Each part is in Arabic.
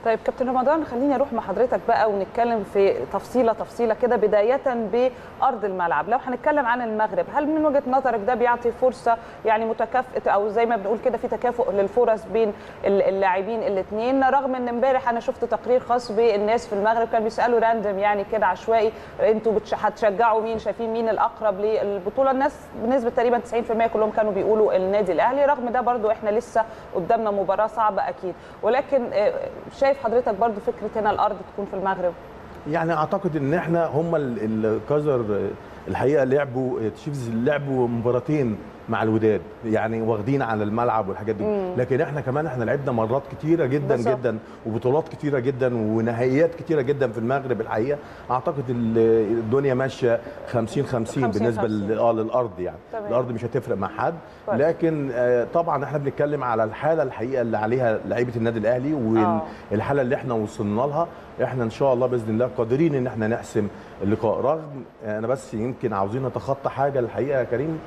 طيب كابتن رمضان، خليني اروح مع حضرتك بقى ونتكلم في تفصيله كده، بدايه بارض الملعب. لو هنتكلم عن المغرب، هل من وجهه نظرك ده بيعطي فرصه يعني متكافئه، او زي ما بنقول كده في تكافؤ للفرص بين اللاعبين الاثنين؟ رغم ان امبارح انا شفت تقرير خاص بالناس في المغرب كانوا بيسالوا راندم يعني كده عشوائي، انتوا هتشجعوا مين، شايفين مين الاقرب للبطوله؟ الناس بنسبه تقريبا 90% كلهم كانوا بيقولوا النادي الاهلي. رغم ده برضو احنا لسه قدامنا مباراه صعبه اكيد، ولكن شايف حضرتك برضو فكره هنا الارض تكون في المغرب؟ يعني اعتقد ان احنا هم الكازر الحقيقه لعبوا تشيفز، لعبوا مباراتين مع الوداد، يعني واخدين على الملعب والحاجات دي. لكن احنا كمان احنا لعبنا مرات كتيره جدا بالزبط. جدا وبطولات كتيره جدا ونهائيات كتيره جدا في المغرب. الحقيقه اعتقد الدنيا ماشيه 50-50 بالنسبه للارض، يعني طبعا. الارض مش هتفرق مع حد، لكن طبعا احنا بنتكلم على الحاله الحقيقه اللي عليها لعيبه النادي الاهلي والحاله اللي احنا وصلنا لها. احنا ان شاء الله باذن الله قادرين ان احنا نحسم اللقاء. رغم انا بس يمكن عاوزين نتخطى حاجه الحقيقه يا كريم،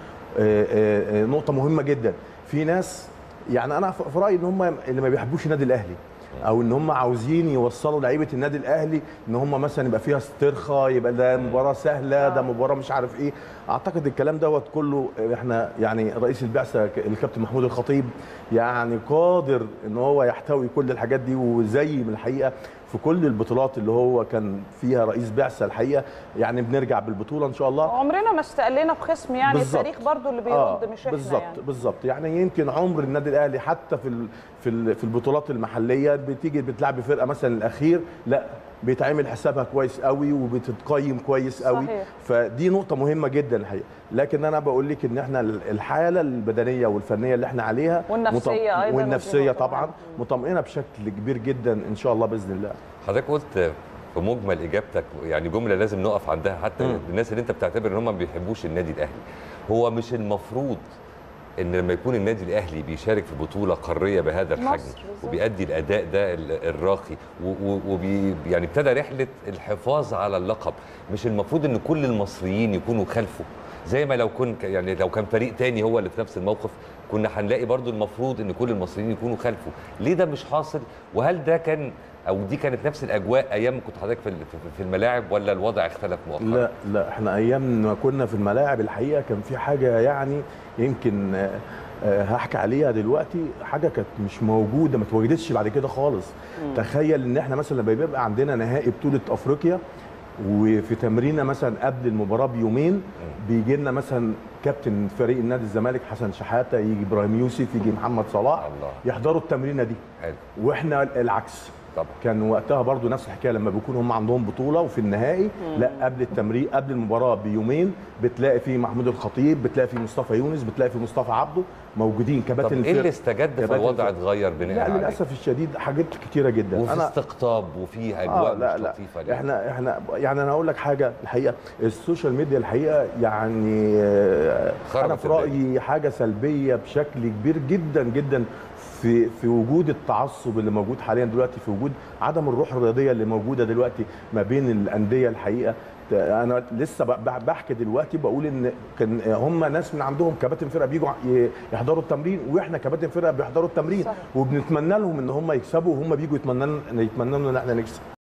نقطة مهمة جدا. في ناس يعني أنا في رأيي إن هم اللي ما بيحبوش النادي الأهلي، أو إن هم عاوزين يوصلوا لعيبة النادي الأهلي إن هم مثلا يبقى فيها استرخاء، يبقى ده مباراة سهلة، ده مباراة مش عارف إيه. أعتقد الكلام دوت كله إحنا يعني رئيس البعثة الكابتن محمود الخطيب يعني قادر إن هو يحتوي كل الحاجات دي، وزي من الحقيقة في كل البطولات اللي هو كان فيها رئيس بعثه الحقيقه يعني بنرجع بالبطوله ان شاء الله. عمرنا ما استقلنا بخصم، يعني بالزبط. التاريخ برضو اللي بيرد مش احنا بالظبط يعني. بالظبط، يعني يمكن عمر النادي الاهلي حتى في البطولات المحليه بتيجي بتلعب فرقه مثلا الاخير، لا بيتعمل حسابها كويس قوي وبتتقيم كويس قوي. صحيح. فدي نقطه مهمه جدا الحقيقه. لكن انا بقول لك ان احنا الحاله البدنيه والفنيه اللي احنا عليها والنفسيه ايضا، والنفسيه طبعا مطمئنه بشكل كبير جدا ان شاء الله باذن الله. حضرتك قلت في مجمل اجابتك يعني جمله لازم نقف عندها حتى الناس اللي انت بتعتبر ان هم ما بيحبوش النادي الاهلي. هو مش المفروض ان لما يكون النادي الاهلي بيشارك في بطوله قاريه بهذا الحجم وبيؤدي الاداء ده الراقي يعني ابتدى رحله الحفاظ على اللقب، مش المفروض ان كل المصريين يكونوا خلفه؟ زي ما لو كان فريق تاني هو اللي في نفس الموقف كنا هنلاقي برضو المفروض ان كل المصريين يكونوا خلفه. ليه ده مش حاصل؟ وهل ده كان او دي كانت نفس الاجواء ايام ما كنت حضرتك في الملاعب، ولا الوضع اختلف مؤخرا؟ لا احنا ايام ما كنا في الملاعب الحقيقه كان في حاجه يعني يمكن هحكي عليها دلوقتي، حاجه كانت مش موجوده، ما اتوجدتش بعد كده خالص. تخيل ان احنا مثلا لما بيبقى عندنا نهائي بطوله افريقيا وفي تمرينه مثلا قبل المباراه بيومين بيجي لنا مثلا كابتن فريق النادي الزمالك حسن شحاته، يجي ابراهيم يوسف، يجي محمد صلاح، يحضروا التمرينه دي. حلو. واحنا العكس طبعا. كان وقتها برضو نفس الحكايه، لما بيكون هم عندهم بطوله وفي النهائي لا قبل التمرين قبل المباراه بيومين بتلاقي فيه محمود الخطيب، بتلاقي فيه مصطفى يونس، بتلاقي فيه مصطفى عبده موجودين كباتن. طب ايه اللي استجد فالوضع اتغير بناء عليه؟ للاسف الشديد حاجات كتيره جدا، وفي استقطاب وفي اجواء مش لطيفه. لا احنا يعني انا اقول لك حاجه الحقيقه، السوشيال ميديا الحقيقه يعني انا في رايي حاجه سلبيه بشكل كبير جدا جدا في وجود التعصب اللي موجود حاليا دلوقتي، في وجود عدم الروح الرياضيه اللي موجوده دلوقتي ما بين الانديه الحقيقه. انا لسه بحكي دلوقتي بقول ان كان هم ناس من عندهم كباتن فرقه بيجوا يحضروا التمرين، واحنا كباتن فرقه بيحضروا التمرين. صح. وبنتمنى لهم ان هم يكسبوا، وهم بيجوا يتمنى لنا ان احنا نكسب.